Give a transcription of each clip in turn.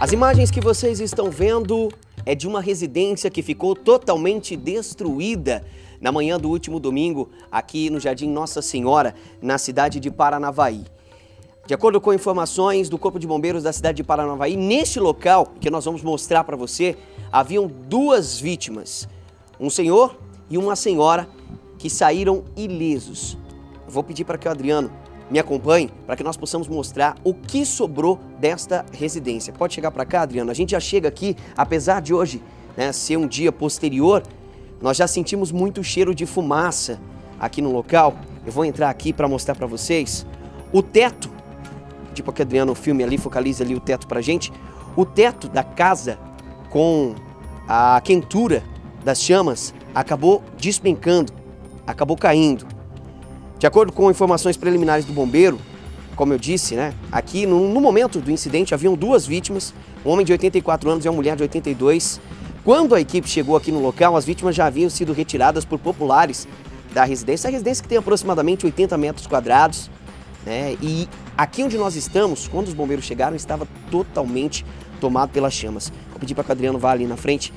As imagens que vocês estão vendo é de uma residência que ficou totalmente destruída na manhã do último domingo aqui no Jardim Nossa Senhora, na cidade de Paranavaí. De acordo com informações do Corpo de Bombeiros da cidade de Paranavaí, neste local que nós vamos mostrar para você, haviam duas vítimas, um senhor e uma senhora que saíram ilesos. Eu vou pedir para que o Adriano me acompanhe para que nós possamos mostrar o que sobrou desta residência. Pode chegar para cá, Adriano? A gente já chega aqui, apesar de hoje, né, ser um dia posterior, nós já sentimos muito cheiro de fumaça aqui no local. Eu vou entrar aqui para mostrar para vocês o teto. Tipo que o Adriano filme ali, focaliza ali o teto pra gente. O teto da casa, com a quentura das chamas, acabou despencando, acabou caindo. De acordo com informações preliminares do bombeiro, como eu disse, né, aqui no momento do incidente haviam duas vítimas, um homem de 84 anos e uma mulher de 82. Quando a equipe chegou aqui no local, as vítimas já haviam sido retiradas por populares da residência. A residência que tem aproximadamente 80 metros quadrados, né, e aqui onde nós estamos, quando os bombeiros chegaram, estava totalmente tomado pelas chamas. Vou pedir para que o Adriano vá ali na frente,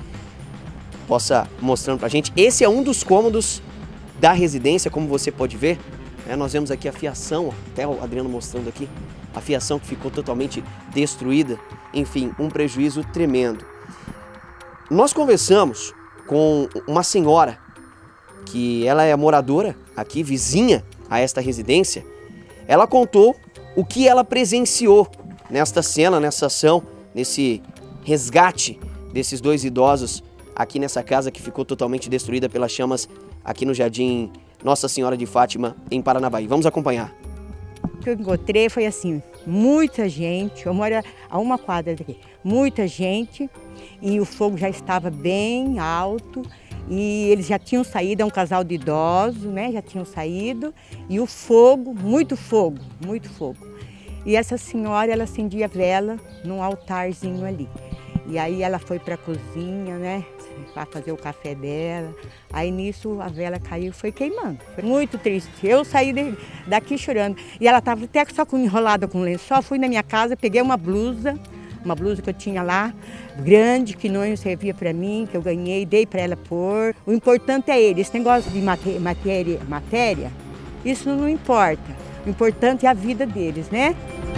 possa mostrando para a gente. Esse é um dos cômodos da residência, como você pode ver. Nós vemos aqui a fiação, até o Adriano mostrando aqui, a fiação que ficou totalmente destruída. Enfim, um prejuízo tremendo. Nós conversamos com uma senhora, que ela é moradora aqui, vizinha a esta residência. Ela contou o que ela presenciou nesta cena, nessa ação, nesse resgate desses dois idosos aqui nessa casa que ficou totalmente destruída pelas chamas aqui no Jardim Nossa Senhora de Fátima, em Paranavaí. Vamos acompanhar. O que eu encontrei foi assim, muita gente, eu moro a uma quadra daqui, muita gente, e o fogo já estava bem alto, e eles já tinham saído, é um casal de idosos, né, já tinham saído, e o fogo, muito fogo, muito fogo. E essa senhora, ela acendia vela num altarzinho ali. E aí ela foi para a cozinha, né, para fazer o café dela. Aí nisso a vela caiu e foi queimando. Foi muito triste. Eu saí daqui chorando. E ela estava até só enrolada com lençol. Fui na minha casa, peguei uma blusa que eu tinha lá, grande, que não servia para mim, que eu ganhei, dei para ela pôr. O importante é ele. Esse negócio de matéria, isso não importa. O importante é a vida deles, né?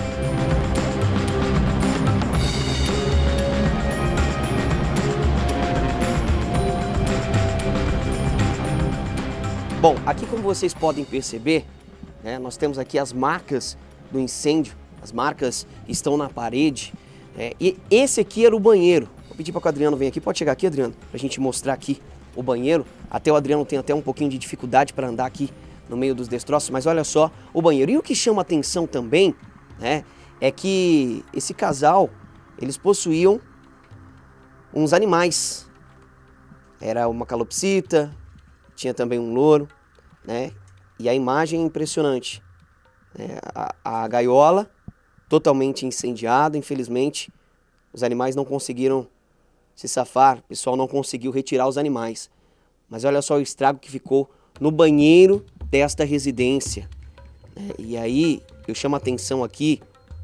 Bom, aqui como vocês podem perceber, né, nós temos aqui as marcas do incêndio, as marcas estão na parede, e esse aqui era o banheiro. Vou pedir para que o Adriano venha aqui, pode chegar aqui, Adriano, para a gente mostrar aqui o banheiro. Até o Adriano tem até um pouquinho de dificuldade para andar aqui no meio dos destroços, mas olha só o banheiro. E o que chama atenção também, né, é que esse casal, eles possuíam uns animais. Era uma calopsita, tinha também um louro, né? E a imagem é impressionante. A gaiola totalmente incendiada, infelizmente, os animais não conseguiram se safar, o pessoal não conseguiu retirar os animais. Mas olha só o estrago que ficou no banheiro desta residência. E aí eu chamo a atenção aqui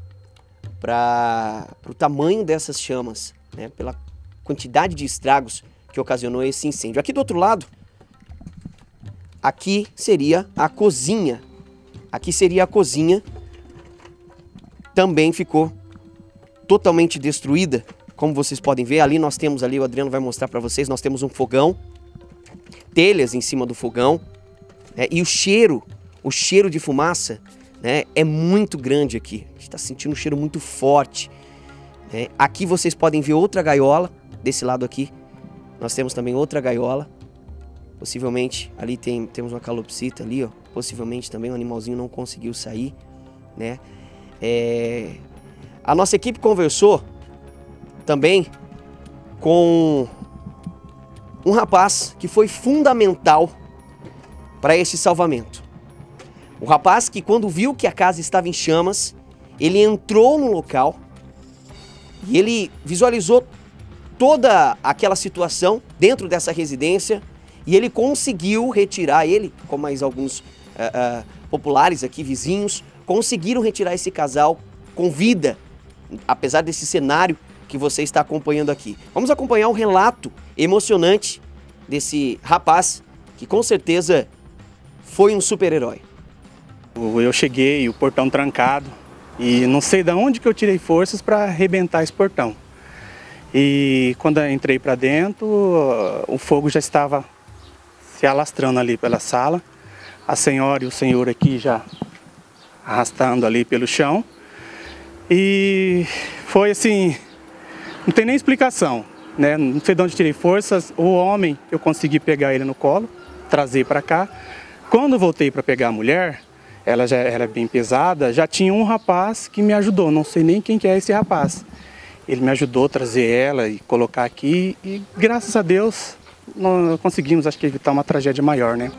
para o tamanho dessas chamas, né? Pela quantidade de estragos que ocasionou esse incêndio. Aqui do outro lado, aqui seria a cozinha. Aqui seria a cozinha. Também ficou totalmente destruída. Como vocês podem ver, ali nós temos ali, o Adriano vai mostrar para vocês, nós temos um fogão, telhas em cima do fogão, né? E o cheiro de fumaça, né, é muito grande aqui. A gente está sentindo um cheiro muito forte. Aqui vocês podem ver outra gaiola, desse lado aqui. Nós temos também outra gaiola. Possivelmente, ali temos uma calopsita ali, ó. Possivelmente também um animalzinho não conseguiu sair, né? A nossa equipe conversou também com um rapaz que foi fundamental para esse salvamento. O rapaz que, quando viu que a casa estava em chamas, ele entrou no local e ele visualizou toda aquela situação dentro dessa residência. E ele conseguiu retirar, ele, com mais alguns populares aqui, vizinhos, conseguiram retirar esse casal com vida, apesar desse cenário que você está acompanhando aqui. Vamos acompanhar o relato emocionante desse rapaz que com certeza foi um super-herói. Eu cheguei, o portão trancado, e não sei de onde que eu tirei forças para arrebentar esse portão. E quando eu entrei para dentro, o fogo já estava se alastrando ali pela sala. A senhora e o senhor aqui já arrastando ali pelo chão. E foi assim, não tem nem explicação, né? Não sei de onde tirei forças. O homem, eu consegui pegar ele no colo, trazer para cá. Quando eu voltei para pegar a mulher, ela já era bem pesada, já tinha um rapaz que me ajudou, não sei nem quem que é esse rapaz. Ele me ajudou a trazer ela e colocar aqui e graças a Deus nós conseguimos, acho que, evitar uma tragédia maior, né?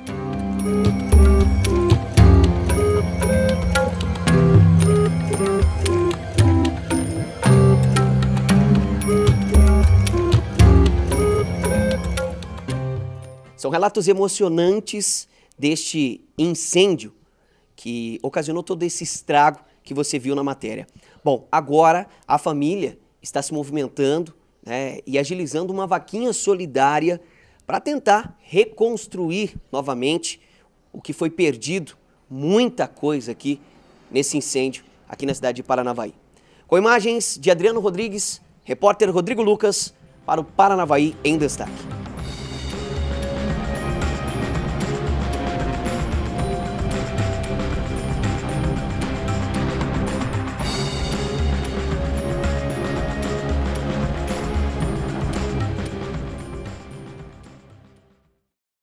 São relatos emocionantes deste incêndio que ocasionou todo esse estrago que você viu na matéria. Bom, agora a família está se movimentando, né, e agilizando uma vaquinha solidária para tentar reconstruir novamente o que foi perdido, muita coisa aqui nesse incêndio aqui na cidade de Paranavaí. Com imagens de Adriano Rodrigues, repórter Rodrigo Lucas para o Paranavaí em Destaque.